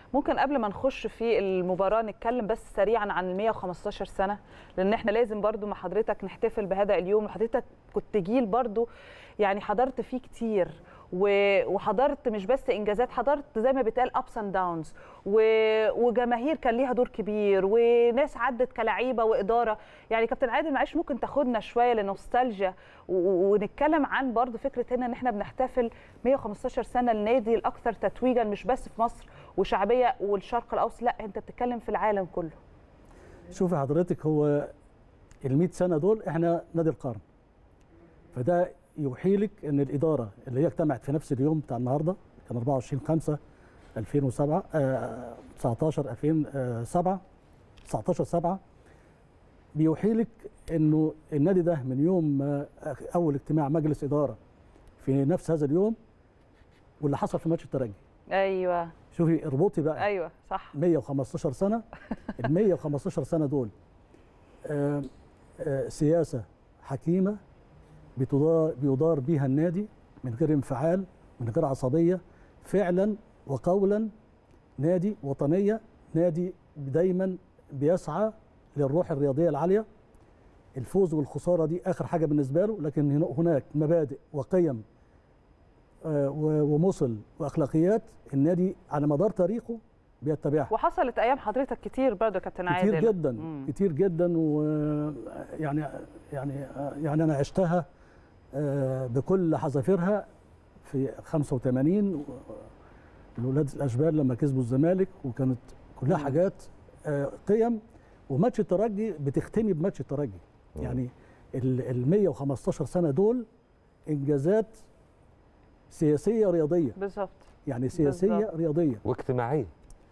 ممكن قبل ما نخش في المباراه نتكلم بس سريعا عن ال 115 سنه، لان احنا لازم برضو مع حضرتك نحتفل بهذا اليوم. وحضرتك كنت جيل برضو يعني حضرت فيه كتير، وحضرت مش بس انجازات، حضرت زي ما بيتقال ابس اند داونز، وجماهير كان ليها دور كبير، وناس عدت كلاعيبه واداره. يعني كابتن عادل معلش ممكن تاخدنا شويه لنوستالجيا ونتكلم عن برضو فكره هنا ان احنا بنحتفل 115 سنه النادي الاكثر تتويجا مش بس في مصر وشعبيه والشرق الاوسط، لا انت بتتكلم في العالم كله. شوفي حضرتك، هو ال 100 سنه دول احنا نادي القرن، فده يوحي لك ان الاداره اللي هي اجتمعت في نفس اليوم بتاع النهارده كان 24/5/2007 19/7 بيوحي لك انه النادي ده من يوم اول اجتماع مجلس اداره في نفس هذا اليوم واللي حصل في ماتش الترجي. ايوه شوفي اربطي بقى. ايوه صح. 115 سنه ال 115 سنه دول سياسه حكيمه بيدار بيها النادي من غير انفعال، من غير عصبيه، فعلا وقولا نادي وطنيه، نادي دايما بيسعى للروح الرياضيه العاليه. الفوز والخساره دي اخر حاجه بالنسبه له، لكن هناك مبادئ وقيم ومثل واخلاقيات النادي على مدار تاريخه بيتبعها. وحصلت ايام حضرتك كتير برضه يا كابتن عادل. كتير جدا كتير جدا، ويعني انا عشتها بكل حذافيرها في 85 الولاد الاشبال لما كسبوا الزمالك، وكانت كلها حاجات قيم. وماتش الترجي بتختمي بماتش الترجي. يعني ال 115 سنه دول انجازات سياسيه رياضيه. بالظبط. يعني سياسيه بالزبط. رياضيه واجتماعيه.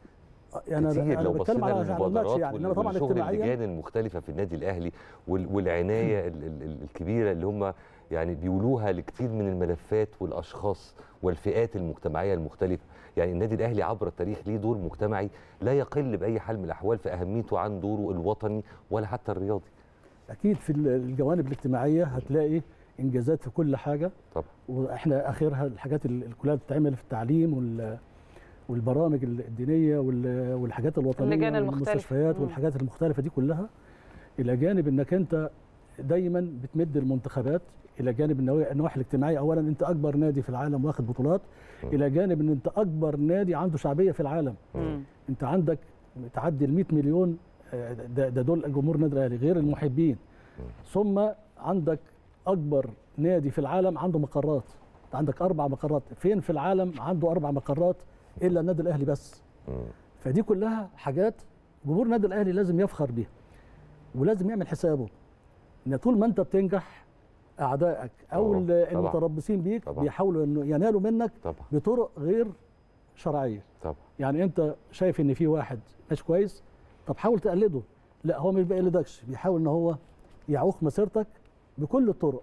يعني انا بتكلم على الماتش، يعني انا طبعا اجتماعيا اللجان المختلفه في النادي الاهلي والعنايه الكبيره اللي هم يعني بيولوها لكثير من الملفات والاشخاص والفئات المجتمعيه المختلفه. يعني النادي الاهلي عبر التاريخ ليه دور مجتمعي لا يقل باي حال من الاحوال في اهميته عن دوره الوطني ولا حتى الرياضي. اكيد في الجوانب الاجتماعيه هتلاقي انجازات في كل حاجه طبعا، واحنا اخرها الحاجات اللي كلها بتتعمل في التعليم والبرامج الدينيه والحاجات الوطنيه والمستشفيات والحاجات المختلفه دي كلها، الى جانب انك انت دايما بتمد المنتخبات، الى جانب النواحي الاجتماعيه. اولا انت اكبر نادي في العالم واخد بطولات، الى جانب ان انت اكبر نادي عنده شعبيه في العالم. انت عندك تعدي ال 100 مليون، ده دول جمهور النادي الاهلي غير المحبين. ثم عندك اكبر نادي في العالم عنده مقرات، انت عندك 4 مقرات. فين في العالم عنده 4 مقرات الا النادي الاهلي بس؟ فدي كلها حاجات جمهور النادي الاهلي لازم يفخر بيها، ولازم يعمل حسابه ان طول ما انت بتنجح اعدائك او المتربصين بيك طبعا بيحاولوا انه ينالوا منك طبعا بطرق غير شرعيه طبعا. يعني انت شايف ان في واحد مش كويس، طب حاول تقلده. لا، هو مش بيقلدكش، بيحاول ان هو يعوق مسيرتك بكل الطرق.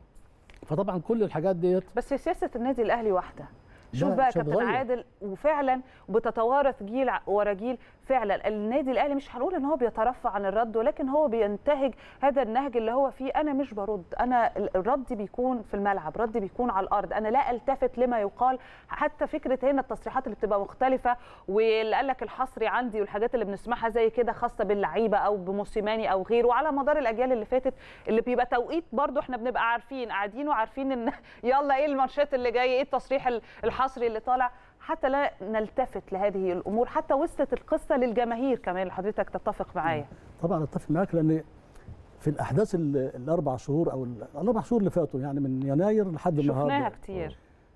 فطبعا كل الحاجات ديت بس سياسه النادي الاهلي واحده. شوف بقى كابتن عادل، وفعلا بتتوارث جيل ورا جيل. فعلا النادي الاهلي مش هنقول ان هو بيترفع عن الرد، ولكن هو بينتهج هذا النهج اللي هو فيه انا مش برد، انا الرد بيكون في الملعب، رد بيكون على الارض، انا لا التفت لما يقال. حتى فكره هنا التصريحات اللي بتبقى مختلفه، واللي قال لك الحصري عندي، والحاجات اللي بنسمعها زي كده خاصه باللعيبه او بموسيماني او غيره، وعلى مدار الاجيال اللي فاتت اللي بيبقى توقيت برضو احنا بنبقى عارفين قاعدين وعارفين ان يلا ايه الماتشات اللي جايه، ايه التصريح الحصري اللي طالع، حتى لا نلتفت لهذه الامور. حتى وصلت القصه للجماهير كمان اللي حضرتك تتفق معايا. طبعا اتفق معاك، لان في الاحداث ال4 شهور او ال4 شهور اللي فاتوا، يعني من يناير لحد النهارده شفناها كتير.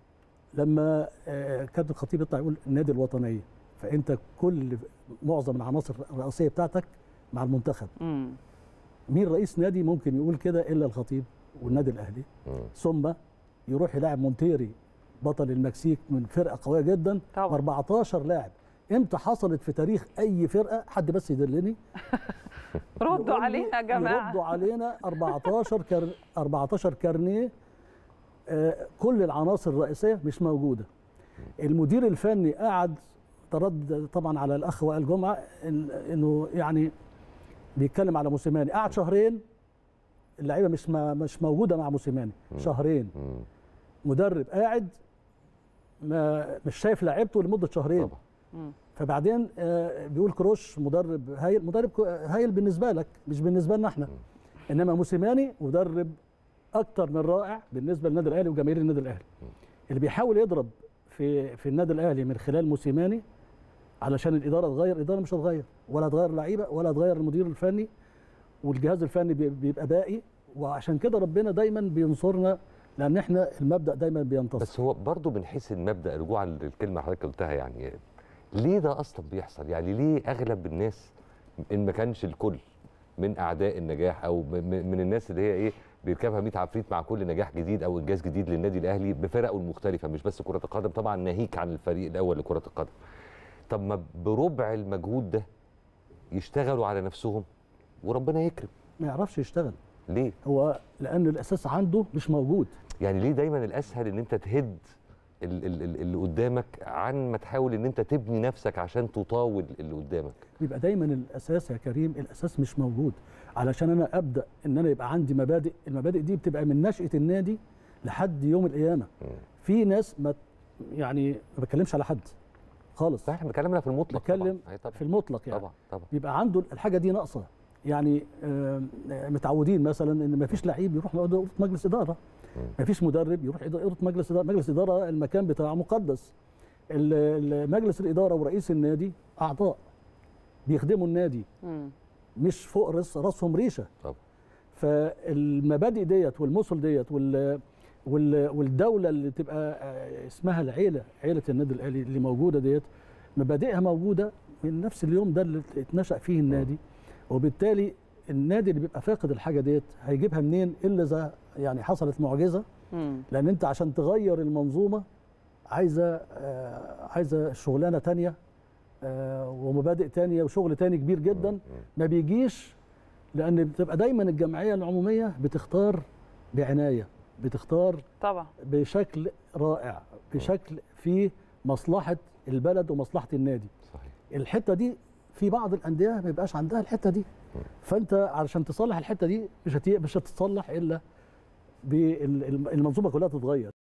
لما كابتن الخطيب يطلع يقول النادي الوطنيه، فانت معظم العناصر الرئيسيه بتاعتك مع المنتخب. مين رئيس نادي ممكن يقول كده الا الخطيب والنادي الاهلي؟ ثم يروح يلاعب مونتيري بطل المكسيك من فرقه قويه جدا، 14 لاعب. امتى حصلت في تاريخ اي فرقه؟ حد بس يدلني. ردوا علينا يا جماعه، ردوا علينا. 14 كارنيه، كل العناصر الرئيسيه مش موجوده. المدير الفني قاعد ترد طبعا على الاخ وائل جمعه انه يعني بيتكلم على موسيماني، قعد شهرين اللعيبه مش موجوده مع موسيماني، شهرين. مدرب قاعد مش شايف لعيبته لمده شهرين. فبعدين بيقول كروش مدرب هايل، مدرب هايل بالنسبه لك مش بالنسبه لنا احنا، انما موسيماني مدرب اكتر من رائع بالنسبه للنادي الاهلي وجماهير النادي الاهلي. اللي بيحاول يضرب في النادي الاهلي من خلال موسيماني علشان الاداره تغير، الاداره مش هتغير ولا هتغير لعيبه ولا هتغير المدير الفني، والجهاز الفني بيبقى باقي. وعشان كده ربنا دايما بينصرنا، لان احنا المبدا دايما بينتصر. بس هو برضه من حيث المبدا، رجوعا للكلمه اللي حضرتك قلتها، يعني ليه ده اصلا بيحصل؟ يعني ليه اغلب الناس ان ما كانش الكل من اعداء النجاح او من الناس اللي هي بيركبها 100 عفريت مع كل نجاح جديد او انجاز جديد للنادي الاهلي بفرقه المختلفه، مش بس كره القدم طبعا، ناهيك عن الفريق الاول لكره القدم. طب ما بربع المجهود ده يشتغلوا على نفسهم وربنا يكرم؟ ما يعرفش يشتغل. ليه؟ هو لان الاساس عنده مش موجود. يعني ليه دايما الاسهل ان انت تهد اللي قدامك عن ما تحاول ان انت تبني نفسك عشان تطاول اللي قدامك؟ بيبقى دايما الاساس يا كريم، الاساس مش موجود. علشان انا ابدا ان انا يبقى عندي مبادئ، المبادئ دي بتبقى من نشأة النادي لحد يوم القيامه. في ناس ما بتكلمش على حد خالص، احنا بنتكلم في المطلق، بتكلم في المطلق يعني. طبعا بيبقى عنده الحاجه دي ناقصه. يعني متعودين مثلا ان ما فيش لعيب يروح اوضه مجلس اداره، ما فيش مدرب يروح اوضه مجلس اداره. مجلس اداره المكان بتاعه مقدس. مجلس الاداره ورئيس النادي اعضاء بيخدموا النادي، مش فوق راسهم ريشه. طبعا. فالمبادئ ديت والمثل ديت والدوله اللي تبقى اسمها العيله، عيله النادي الاهلي اللي موجوده ديت، مبادئها موجوده من نفس اليوم ده اللي اتنشأ فيه النادي. وبالتالي النادي اللي بيبقى فاقد الحاجه ديت هيجيبها منين الا اذا يعني حصلت معجزه. لان انت عشان تغير المنظومه عايزه شغلانه ثانيه ومبادئ ثانيه وشغل ثاني كبير جدا ما بيجيش. لان بتبقى دايما الجمعيه العموميه بتختار بعنايه، بتختار طبعا بشكل رائع، بشكل فيه مصلحه البلد ومصلحه النادي. صحيح. الحته دي في بعض الانديه ما بيبقاش عندها الحته دي. فانت علشان تصلح الحته دي مش هتتصلح الا بالمنظومه كلها تتغير.